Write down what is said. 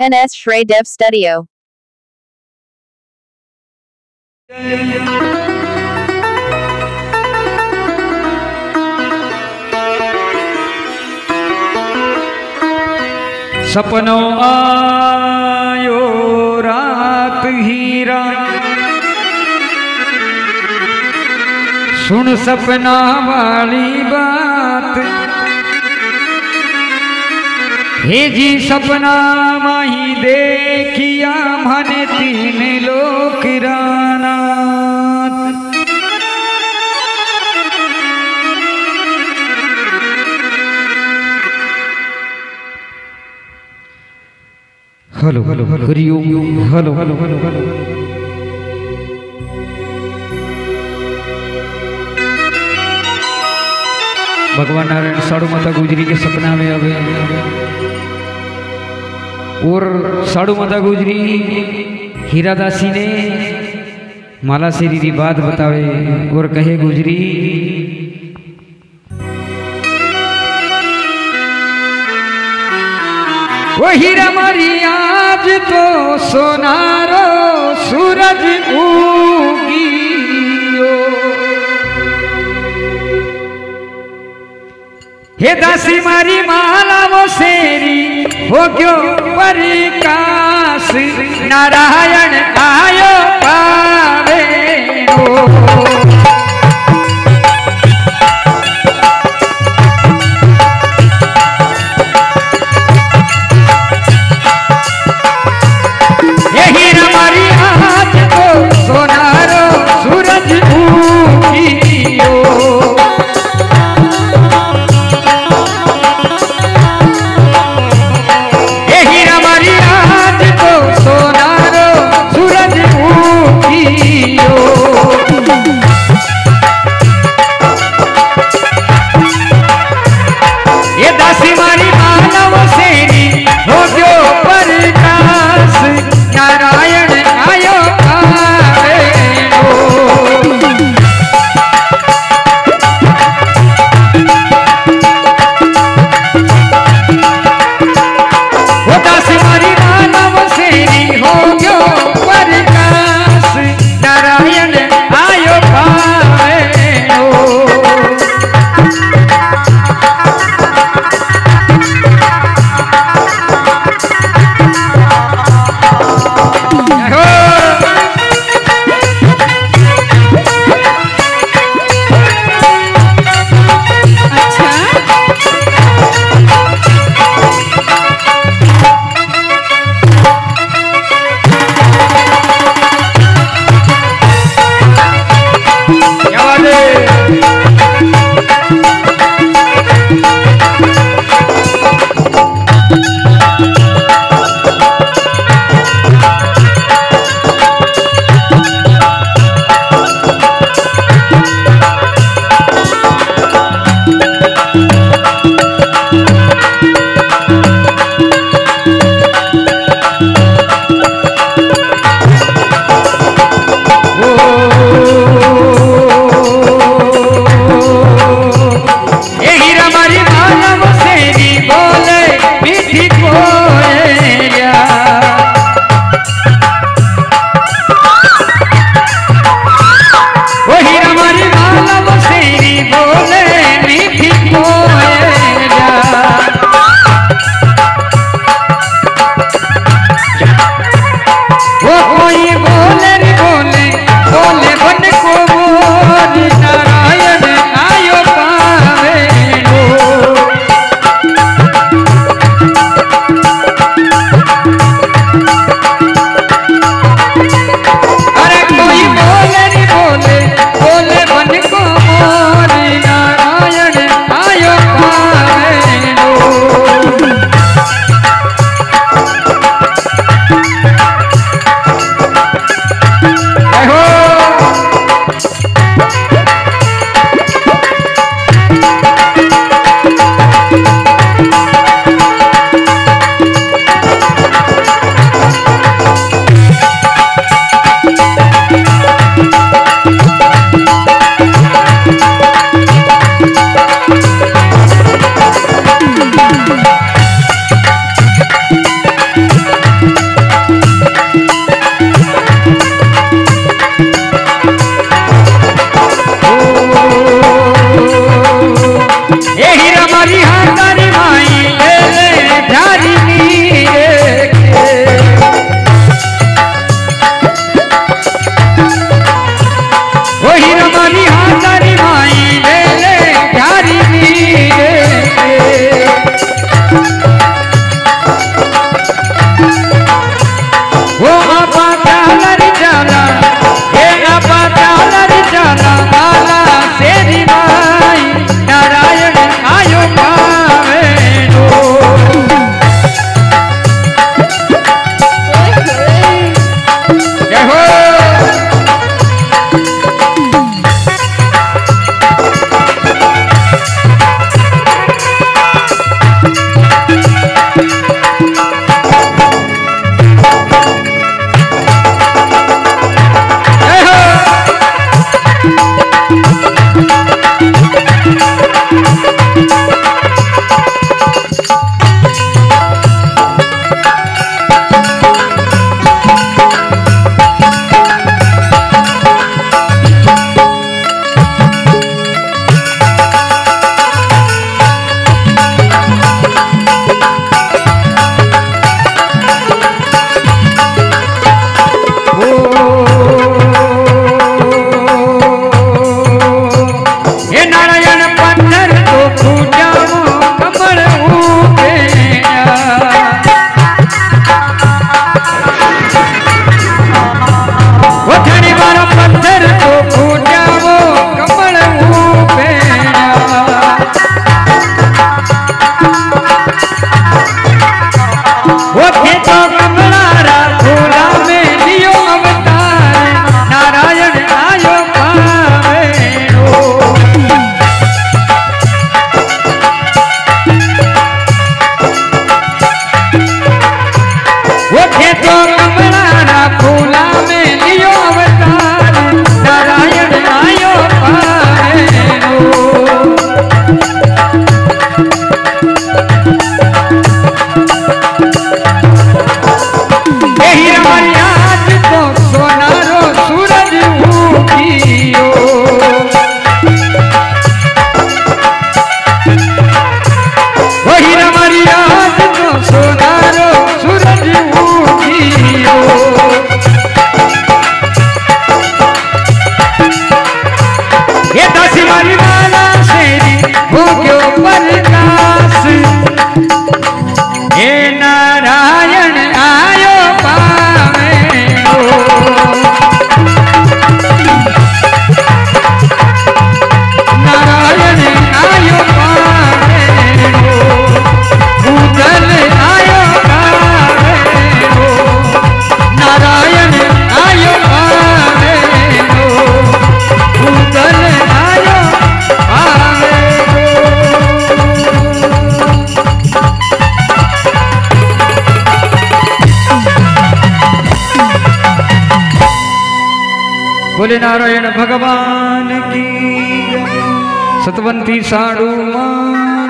NS Shray Dev Studio. सपनों आयो रात हीरा, सुन सपना वाली बात। हे जी सपना माही देखिया मने तीन लोक राना। Hello hello Hari Om, hello hello hello hello. भगवान नारायण साड़ू माता गुजरी के सपना में आवे और साड़ू माता गुजरी हीरादासी ने माला शेरी की बात बतावे और कहे गुजरी वो हीरा मारी आज तो सोनारो सूरज उगियो। हे दासी मारी माला वो शेरी हो गयो परिकाश, नारायण आयो पावे कमलारा फूला में लियो अवतार नारायण आयो पावेणो। वो खेतो कमलारा फूला में लियो अवतार नारायण आयो पावेणो। नारायण आयो पावेणो। नारायण आयो पावेणो। उदल आयो पावेणो। नारायण आयो पावेणो। उदल आयो पावेणो। बोले नारायण भगवान की। सतवंती साड़ू मां।